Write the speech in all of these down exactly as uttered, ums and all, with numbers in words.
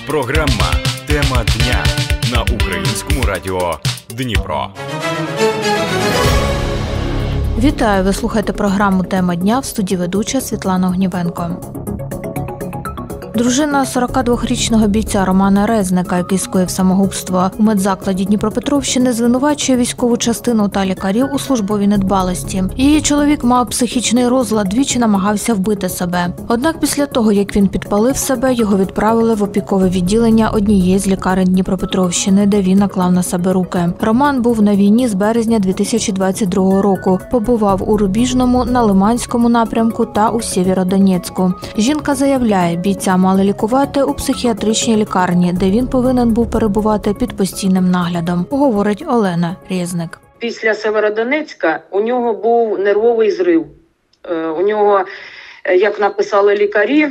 Програма «Тема дня» на Українському радіо Дніпро. Вітаю! Ви слухаєте програму «Тема дня», в студії ведуча Світлана Огнівенко. Дружина сорокадвохрічного бійця Романа Резника, який скоїв самогубство у медзакладі Дніпропетровщини, звинувачує військову частину та лікарів у службовій недбалості. Її чоловік мав психічний розлад, двічі намагався вбити себе. Однак після того, як він підпалив себе, його відправили в опікове відділення однієї з лікарень Дніпропетровщини, де він наклав на себе руки. Роман був на війні з березня дві тисячі двадцять другого року. Побував у Рубіжному, на Лиманському напрямку та у Сєвєродонецьку. Жінка заявляє, бійця мали лікувати у психіатричній лікарні, де він повинен був перебувати під постійним наглядом, говорить Олена Резник. Після Сєвєродонецька у нього був нервовий зрив. У нього, як написали лікарі,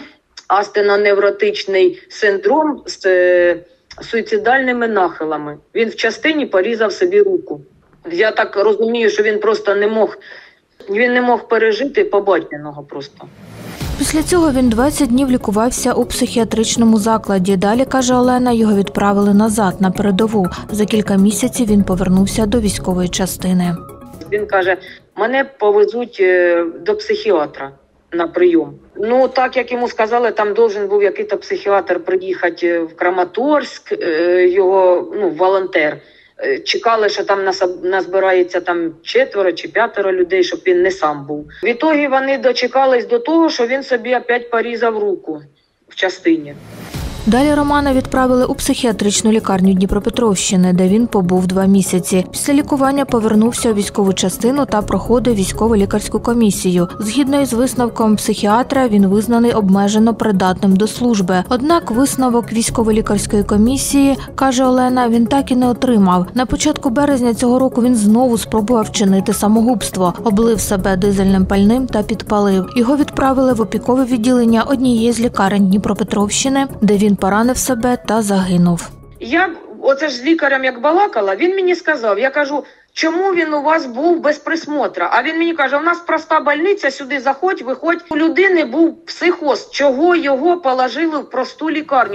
астеноневротичний синдром з суїцидальними нахилами. Він в частині порізав собі руку. Я так розумію, що він просто не мог, він не мог пережити побаченого просто. Після цього він двадцять днів лікувався у психіатричному закладі. Далі, каже Олена, його відправили назад, на передову. За кілька місяців він повернувся до військової частини. Він каже, мене повезуть до психіатра на прийом. Ну, так як йому сказали, там должен був якийсь психіатр приїхати в Краматорськ, його, ну, волонтер. Чекали, що там назбирається там четверо чи п'ятеро людей, щоб він не сам був. В ітогі вони дочекались до того, що він собі опять порізав руку в частині. Далі Романа відправили у психіатричну лікарню Дніпропетровщини, де він побув два місяці. Після лікування повернувся у військову частину та проходив військово-лікарську комісію. Згідно із висновком психіатра, він визнаний обмежено придатним до служби. Однак висновок військово-лікарської комісії, каже Олена, він так і не отримав. На початку березня цього року він знову спробував вчинити самогубство, облив себе дизельним пальним та підпалив. Його відправили в опікове відділення однієї з лікарень Дніпропетровщини, де він поранив себе та загинув. Я оце ж з лікарем як балакала, він мені сказав, я кажу, чому він у вас був без присмотра? А він мені каже, у нас проста больниця, сюди заходь, виходь. У людини був психоз, чого його положили в просту лікарню?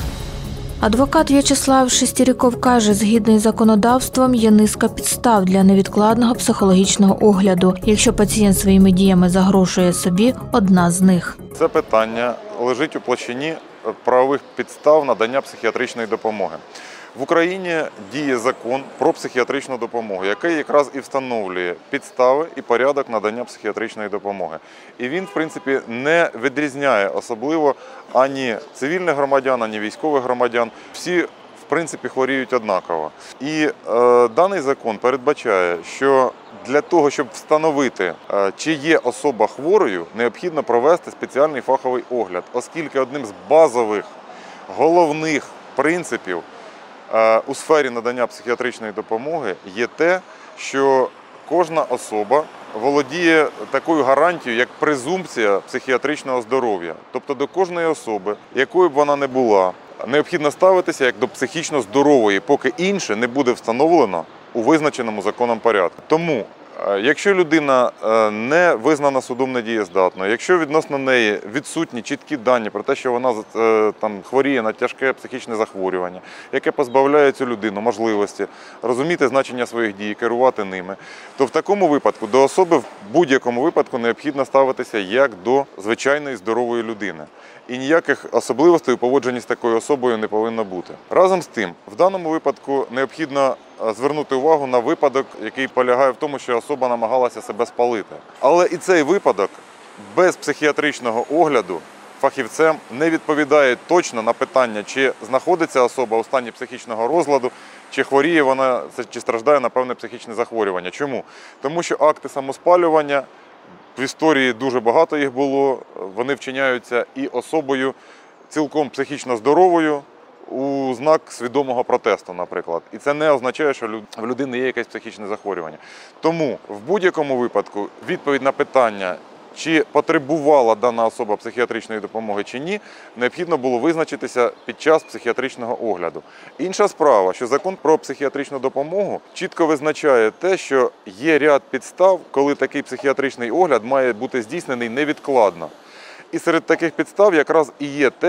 Адвокат В'ячеслав Шестіріков каже, згідно із законодавством, є низка підстав для невідкладного психологічного огляду. Якщо пацієнт своїми діями загрожує собі, одна з них. Це питання лежить у площині правових підстав надання психіатричної допомоги. В Україні діє закон про психіатричну допомогу, який якраз і встановлює підстави і порядок надання психіатричної допомоги. І він, в принципі, не відрізняє особливо ані цивільних громадян, ані військових громадян. Всі, в принципі, хворіють однаково. І е, даний закон передбачає, що для того, щоб встановити, чи є особа хворою, необхідно провести спеціальний фаховий огляд, оскільки одним з базових, головних принципів у сфері надання психіатричної допомоги є те, що кожна особа володіє такою гарантією, як презумпція психіатричного здоров'я. Тобто до кожної особи, якою б вона не була, необхідно ставитися як до психічно здорової, поки інше не буде встановлено у визначеному законом порядку. Тому, якщо людина не визнана судом недієздатною, якщо відносно неї відсутні чіткі дані про те, що вона там хворіє на тяжке психічне захворювання, яке позбавляє цю людину можливості розуміти значення своїх дій, керувати ними, то в такому випадку до особи в будь-якому випадку необхідно ставитися як до звичайної здорової людини. І ніяких особливостей у поводженні з такою особою не повинно бути. Разом з тим, в даному випадку необхідно звернути увагу на випадок, який полягає в тому, що особа намагалася себе спалити. Але і цей випадок без психіатричного огляду фахівцем не відповідає точно на питання, чи знаходиться особа у стані психічного розладу, чи хворіє вона, чи страждає на певне психічне захворювання. Чому? Тому що акти самоспалювання, в історії дуже багато їх було, вони вчиняються і особою цілком психічно здоровою у знак свідомого протесту, наприклад. І це не означає, що в людини є якесь психічне захворювання. Тому в будь-якому випадку відповідь на питання, чи потребувала дана особа психіатричної допомоги чи ні, необхідно було визначитися під час психіатричного огляду. Інша справа, що закон про психіатричну допомогу чітко визначає те, що є ряд підстав, коли такий психіатричний огляд має бути здійснений невідкладно. І серед таких підстав якраз і є те,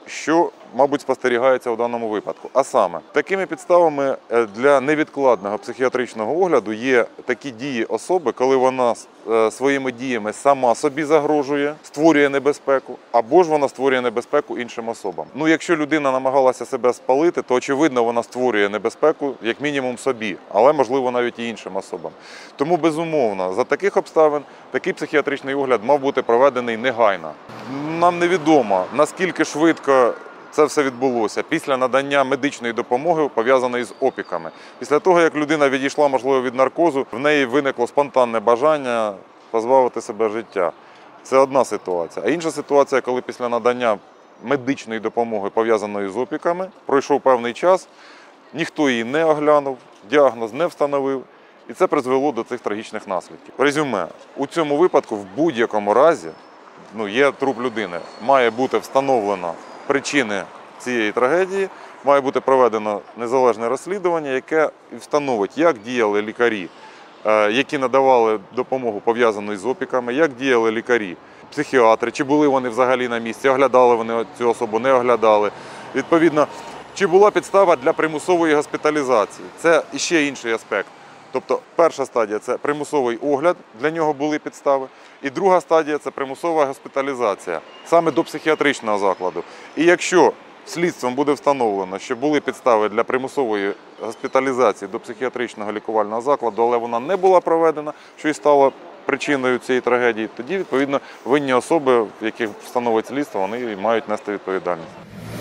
що, мабуть, спостерігається у даному випадку. А саме, такими підставами для невідкладного психіатричного огляду є такі дії особи, коли вона своїми діями сама собі загрожує, створює небезпеку, або ж вона створює небезпеку іншим особам. Ну, якщо людина намагалася себе спалити, то, очевидно, вона створює небезпеку, як мінімум, собі, але, можливо, навіть і іншим особам. Тому, безумовно, за таких обставин такий психіатричний огляд мав бути проведений негайно. Нам невідомо, наскільки швидко це все відбулося після надання медичної допомоги, пов'язаної з опіками. Після того, як людина відійшла, можливо, від наркозу, в неї виникло спонтанне бажання позбавити себе життя. Це одна ситуація. А інша ситуація, коли після надання медичної допомоги, пов'язаної з опіками, пройшов певний час, ніхто її не оглянув, діагноз не встановив, і це призвело до цих трагічних наслідків. Резюме. У цьому випадку в будь-якому разі, ну, є труп людини, має бути встановлено причини цієї трагедії, має бути проведено незалежне розслідування, яке встановить, як діяли лікарі, які надавали допомогу, пов'язану з опіками, як діяли лікарі, психіатри, чи були вони взагалі на місці, оглядали вони цю особу, не оглядали. Відповідно, чи була підстава для примусової госпіталізації. Це іще інший аспект. Тобто перша стадія – це примусовий огляд, для нього були підстави. І друга стадія – це примусова госпіталізація, саме до психіатричного закладу. І якщо слідством буде встановлено, що були підстави для примусової госпіталізації до психіатричного лікувального закладу, але вона не була проведена, що і стало причиною цієї трагедії, тоді, відповідно, винні особи, яких встановить слідство, вони мають нести відповідальність.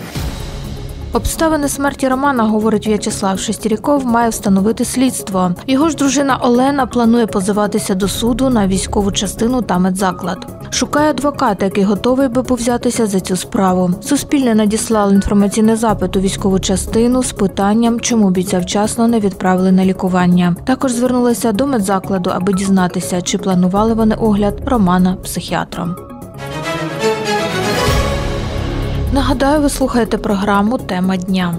Обставини смерті Романа, говорить В'ячеслав Шестеріков, має встановити слідство. Його ж дружина Олена планує позиватися до суду на військову частину та медзаклад. Шукає адвоката, який готовий би повзятися за цю справу. Суспільне надіслало інформаційний запит у військову частину з питанням, чому бійця вчасно не відправили на лікування. Також звернулися до медзакладу, аби дізнатися, чи планували вони огляд Романа психіатром. Нагадаю, ви слухаєте програму «Тема дня».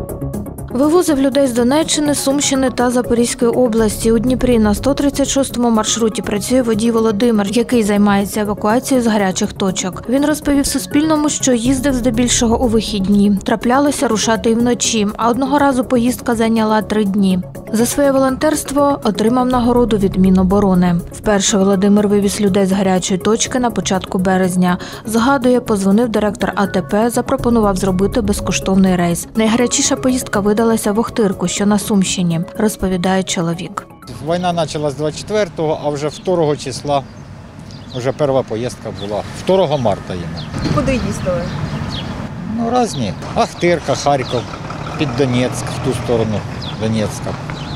Вивозив людей з Донеччини, Сумщини та Запорізької області. У Дніпрі на сто тридцять шостому маршруті працює водій Володимир, який займається евакуацією з гарячих точок. Він розповів Суспільному, що їздив здебільшого у вихідні. Траплялося рушати і вночі, а одного разу поїздка зайняла три дні. За своє волонтерство отримав нагороду від Міноборони. Вперше Володимир вивіз людей з гарячої точки на початку березня. Згадує, подзвонив директор А Те Пе, запропонував зробити безкоштовний рейс. Найгарячіша поїздка видалася в Охтирку, що на Сумщині, розповідає чоловік. Війна почалась двадцять четвертого, а вже другого числа вже перша поїздка була. другого марта їм. Куди їздили? Ну, різні. Охтирка, Харків, під Донецьк, в ту сторону Донецька.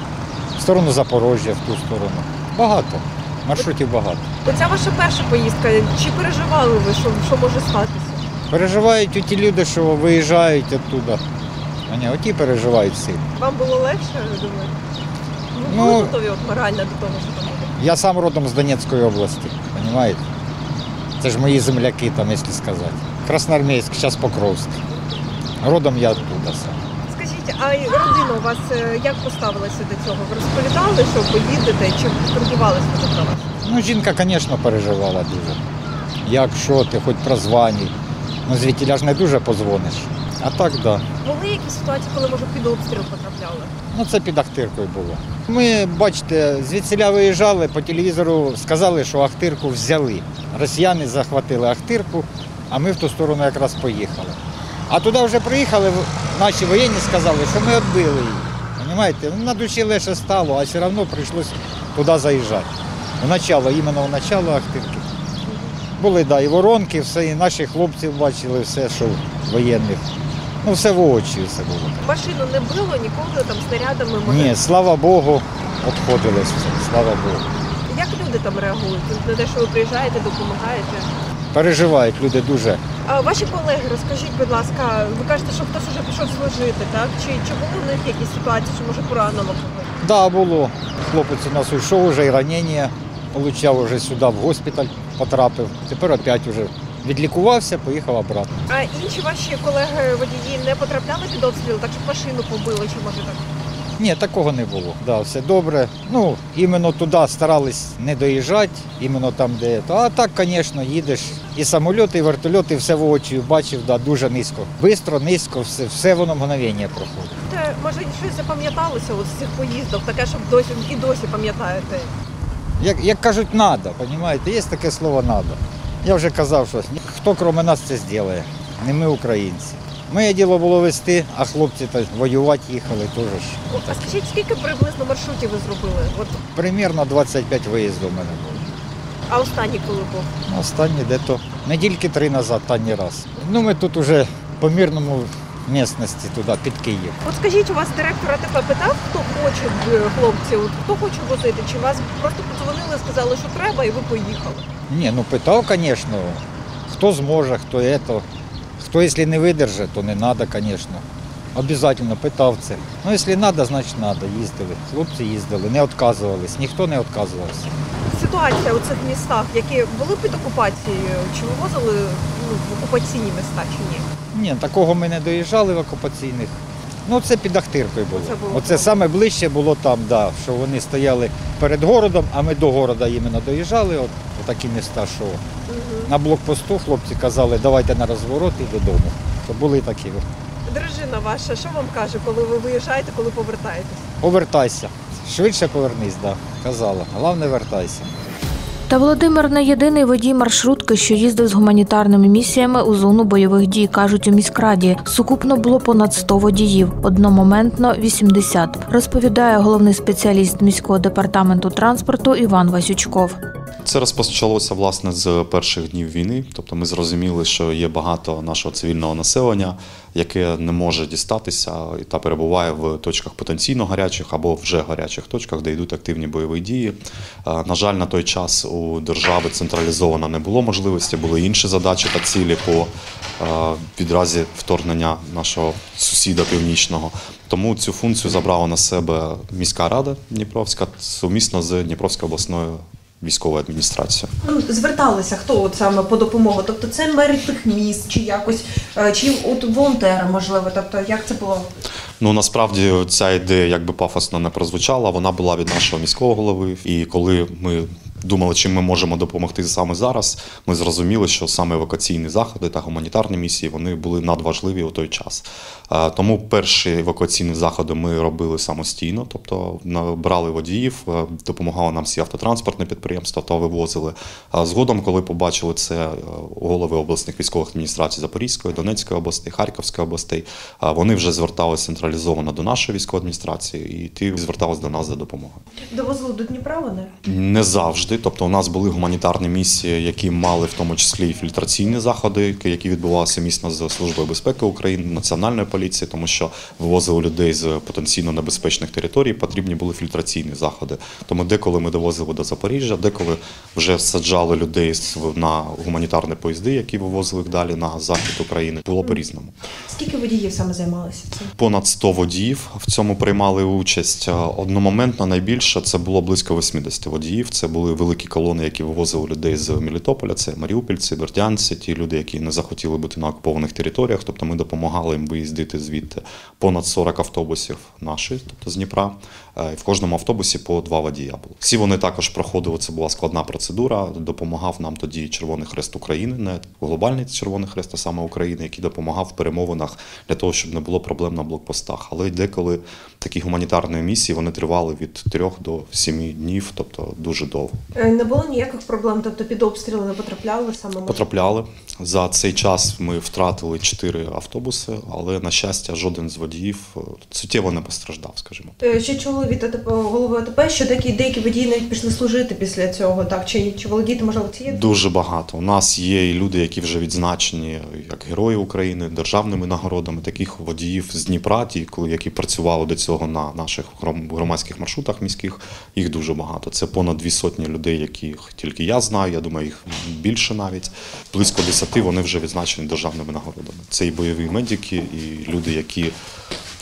В сторону Запорожжя, в ту сторону. Багато. Маршрутів багато. Оця ваша перша поїздка. Чи переживали ви, що, що може статися? Переживають ті люди, що виїжджають оттуда. Вони оті переживають всі. Вам було легше, я думаю? Ви Ну, були готові от морально до того, що там буде? Я сам родом з Донецької області, розумієте? Це ж мої земляки, там, якщо сказати. Красноармійськ, зараз Покровськ. Родом я оттуда сам. Скажіть, а родина у вас е, як поставилася до цього? Ви розповідали, що поїдете, чи турбувалися ви про вас? Ну, жінка, звісно, переживала дуже. Як, що ти, хоч прозванюй. Ну, звідтіля ж не дуже позвониш. А так, так. Да. Були якісь ситуації, коли, може, під обстріл потрапляли? Ну, це під Ахтиркою було. Ми, бачите, звідсіля виїжджали, по телевізору сказали, що Ахтирку взяли. Росіяни захватили Ахтирку, а ми в ту сторону якраз поїхали. А туди вже приїхали, наші воєнні сказали, що ми відбили її. Розумієте? На душі легше стало, а все одно прийшлося туди заїжджати. В начало, іменно в начало Ахтирки. Були, да, і воронки, все, і наші хлопці бачили все, що воєнних. Ну, все в очі все було. Машину не било ніколи, там снарядами? Може... Ні, слава Богу, обходилось все, слава Богу. Як люди там реагують на те, що ви приїжджаєте, допомагаєте? Переживають люди дуже. А ваші колеги, розкажіть, будь ласка, ви кажете, що хтось вже пішов служити, так? Чи, чи були в них якісь ситуації, що може поранило когось? Так, да, було. Хлопець у нас уйшов, вже і ранення отримав, вже сюди в госпіталь потрапив. Тепер опять вже відлікувався, поїхав обратно. А інші ваші колеги-водії не потрапляли під обстріл, так щоб машину побили, чи може так? Ні, такого не було. Да, все добре. Ну, іменно туди старались не доїжджати, іменно там, де. А так, звісно, їдеш. І самоліти, і вертольоти, все в очі бачив, да, дуже низько. Бистро, низько, все, все воно мгновення проходить. Те, може, щось запам'яталося от з цих поїздок, таке, щоб досі і досі пам'ятаєте? Як, як кажуть, надо, розумієте, є таке слово надо. Я вже казав, що хто крім нас це зробить, не ми українці. Моє діло було вести, а хлопці то воювати їхали теж. А скажіть, скільки приблизно маршрутів ви зробили? От, Примірно двадцять п'ять виїздів у мене було. а останній коли був? Останні дето недільки три назад, останній раз. Ну ми тут уже по мирному місцевості туди, під Київ. От скажіть, у вас директор АТП питав, хто хоче, е, хлопці, от, хто хоче возити? Чи вас просто подзвонили, сказали, що треба, і ви поїхали? Ні, ну питав, звісно, хто зможе, хто це. Хто, якщо не видержить, то не треба, звісно. Обов'язково питав це. Ну, якщо треба, значить треба. Їздили. Хлопці їздили, не відказувались, ніхто не відказувався. Ситуація у цих містах, які були під окупацією, чи вивозили ну, в окупаційні міста, чи ні? Ні, такого ми не доїжджали в окупаційних. Ну, це під Ахтиркою було. Це було Оце там. саме ближче було там, да, що вони стояли перед городом, а ми до города іменно доїжджали, от, от такі міста, що на блокпосту хлопці казали, давайте на розворот і додому. То були такі. Дружина ваша, що вам каже, коли ви виїжджаєте, коли повертаєтесь? Повертайся. Швидше повернись, да, казала. Головне, вертайся. Та Володимир не єдиний водій маршрутки, що їздив з гуманітарними місіями у зону бойових дій, кажуть у міськраді. Сукупно було понад сто водіїв, одномоментно вісімдесят, розповідає головний спеціаліст міського департаменту транспорту Іван Васючков. Це розпочалося, власне, з перших днів війни. Тобто ми зрозуміли, що є багато нашого цивільного населення, яке не може дістатися та перебуває в точках потенційно гарячих або вже гарячих точках, де йдуть активні бойові дії. На жаль, на той час у держави централізовано не було можливості, були інші задачі та цілі по відразі вторгнення нашого сусіда північного. Тому цю функцію забрала на себе міська рада Дніпровська сумісно з Дніпровською обласною військовою адміністрацією. Ну, зверталися хто от саме по допомогу? Тобто це мери тих міст, чи якось, чи от волонтери, можливо, тобто як це було? Ну, насправді ця ідея, як би пафосно не прозвучала, вона була від нашого міського голови. І коли ми думали, чим ми можемо допомогти саме зараз, ми зрозуміли, що саме евакуаційні заходи та гуманітарні місії, вони були надважливі у той час. Тому перші евакуаційні заходи ми робили самостійно, тобто брали водіїв, допомагали нам всі автотранспортні підприємства та вивозили. Згодом, коли побачили це голови обласних військових адміністрацій Запорізької, Донецької області, Харківської областей, вони вже зверталися централізовано до нашої військової адміністрації і ті зверталися до нас за допомогою. Довозили до Дніпра вони? Не завжди. Тобто у нас були гуманітарні місії, які мали в тому числі і фільтраційні заходи, які відбувалися місно з Службою безпеки України, Національної поліції, тому що вивозили людей з потенційно небезпечних територій, потрібні були фільтраційні заходи. Тому деколи ми довозили до Запоріжжя, деколи вже саджали людей на гуманітарні поїзди, які вивозили їх далі на захід України. Було по-різному. Скільки водіїв саме займалися цим? Понад сто водіїв в цьому приймали участь. Одномоментно найбільше це було близько вісімдесят водіїв. Це були великі колони, які вивозили людей з Мелітополя, це маріупольці, бердянці, ті люди, які не захотіли бути на окупованих територіях. Тобто ми допомагали їм виїздити звідти. Понад сорок автобусів наші, тобто з Дніпра. І в кожному автобусі по два водія було. Всі вони також проходили, це була складна процедура. Допомагав нам тоді Червоний Хрест України, не глобальний Червоний Хрест, а саме України, який допомагав в перемовинах для того, щоб не було проблем на блокпостах. Але деколи такі гуманітарні місії, вони тривали від трьох до семи днів, тобто дуже довго. Не було ніяких проблем, тобто під обстріли не потрапляли саме? Потрапляли. За цей час ми втратили чотири автобуси, але, на щастя, жоден з водіїв суттєво не постраждав, скажімо. Ще чули від АТП, голови АТП, що такі деякі водії навіть пішли служити після цього, так? Чи, чи володієте, можливо, цією? Дуже багато. У нас є і люди, які вже відзначені як Герої України, державними нагородами. Таких водіїв з Дніпра, ті, які працювали до цього на наших громадських маршрутах міських, їх дуже багато. Це понад дві сотні людей, яких тільки я знаю, я думаю, їх більше навіть. Близько десяти вони вже відзначені державними нагородами. Це і бойові медики, і люди, які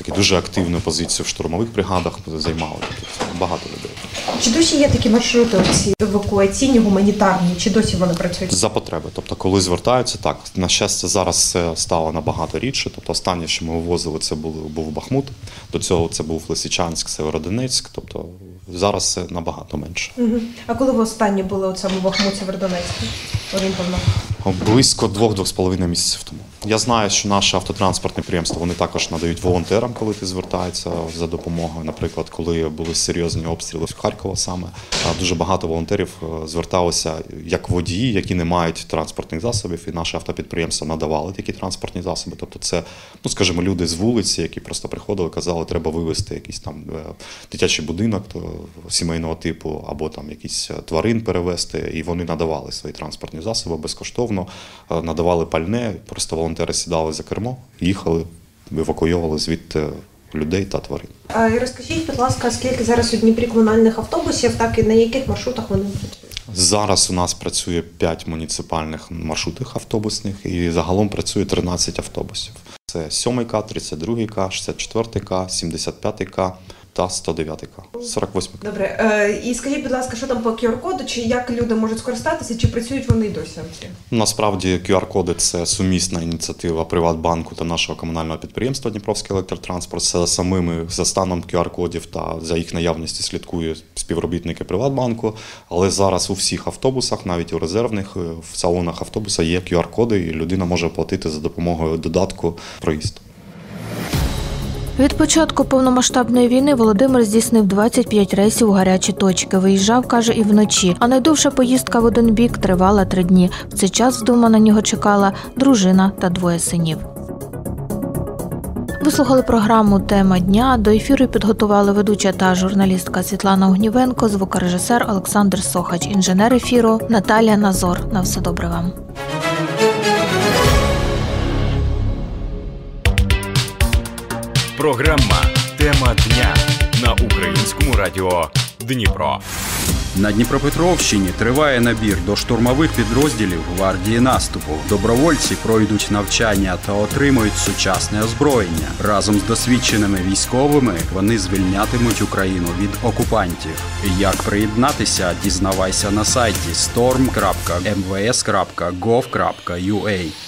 таки дуже активну позицію в штурмових бригадах займали. Тут багато людей. Чи досі є такі маршрути, ці евакуаційні, гуманітарні, чи досі вони працюють? За потреби. Тобто, коли звертаються, так. На щастя, зараз це стало набагато рідше. Тобто, останнє, що ми вивозили, це був, був Бахмут. До цього це був Лисичанськ, Северодонецьк. Тобто, зараз це набагато менше. Угу. А коли ви останні були у цьому Бахмут, Северодонецьку? Орієнтовно? Близько двох-двох з половиною місяців тому. Я знаю, що наші автотранспортні підприємства, вони також надають волонтерам, коли ти звертаєшся за допомогою. Наприклад, коли були серйозні обстріли в Харкова саме, дуже багато волонтерів зверталися як водії, які не мають транспортних засобів, і наші автопідприємства надавали такі транспортні засоби. Тобто це, ну скажімо, люди з вулиці, які просто приходили, казали, треба вивезти якийсь там дитячий будинок сімейного типу, або там якісь тварин перевезти, і вони надавали свої транспортні засоби безкоштовно, надавали пальне, просто волонтери сідали за кермо, їхали, евакуювали звідти людей та тварин. А розкажіть, будь ласка, скільки зараз у Дніпрі комунальних автобусів, так і на яких маршрутах вони працюють? Зараз у нас працює п'ять муніципальних маршрутних автобусних і загалом працює тринадцять автобусів. Це сьомий К, тридцять другий К, шістдесят четвертий К, сімдесят п'ятий К та сто дев'ятий К, сорок восьмий К. Добре. Е, і скажіть, будь ласка, що там по ку ар коду, чи як люди можуть скористатися, чи працюють вони й досі? Насправді ку ар коди – це сумісна ініціатива Приватбанку та нашого комунального підприємства «Дніпровський електротранспорт». За самими, за станом ку ар кодів та за їх наявністю слідкує співробітники Приватбанку. Але зараз у всіх автобусах, навіть у резервних, в салонах автобуса є ку ар коди, і людина може оплатити за допомогою додатку проїзд. Від початку повномасштабної війни Володимир здійснив двадцять п'ять рейсів у гарячі точки. Виїжджав, каже, і вночі. А найдовша поїздка в один бік тривала три дні. В цей час вдома на нього чекала дружина та двоє синів. Ви слухали програму «Тема дня». До ефіру підготували ведуча та журналістка Світлана Огнівенко, звукорежисер Олександр Сохач, інженер ефіру Наталія Назор. На все добре вам. Програма «Тема дня» на Українському радіо Дніпро. На Дніпропетровщині триває набір до штурмових підрозділів гвардії наступу. Добровольці пройдуть навчання та отримують сучасне озброєння. Разом з досвідченими військовими вони звільнятимуть Україну від окупантів. Як приєднатися, дізнавайся на сайті storm крапка ем ве ес крапка гов крапка ю а.